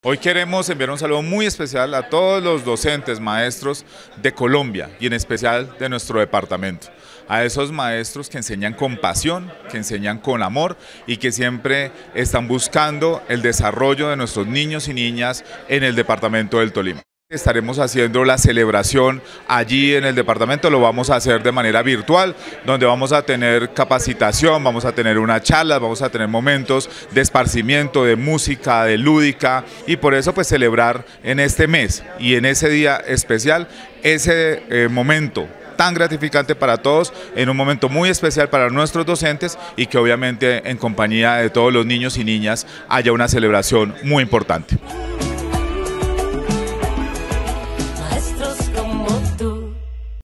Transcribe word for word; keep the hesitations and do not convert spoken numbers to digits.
Hoy queremos enviar un saludo muy especial a todos los docentes, maestros de Colombia y en especial de nuestro departamento. A esos maestros que enseñan con pasión, que enseñan con amor y que siempre están buscando el desarrollo de nuestros niños y niñas en el departamento del Tolima. Estaremos haciendo la celebración allí en el departamento, lo vamos a hacer de manera virtual, donde vamos a tener capacitación, vamos a tener una charla, vamos a tener momentos de esparcimiento, de música, de lúdica, y por eso pues celebrar en este mes y en ese día especial ese eh, momento tan gratificante para todos, en un momento muy especial para nuestros docentes y que obviamente en compañía de todos los niños y niñas haya una celebración muy importante.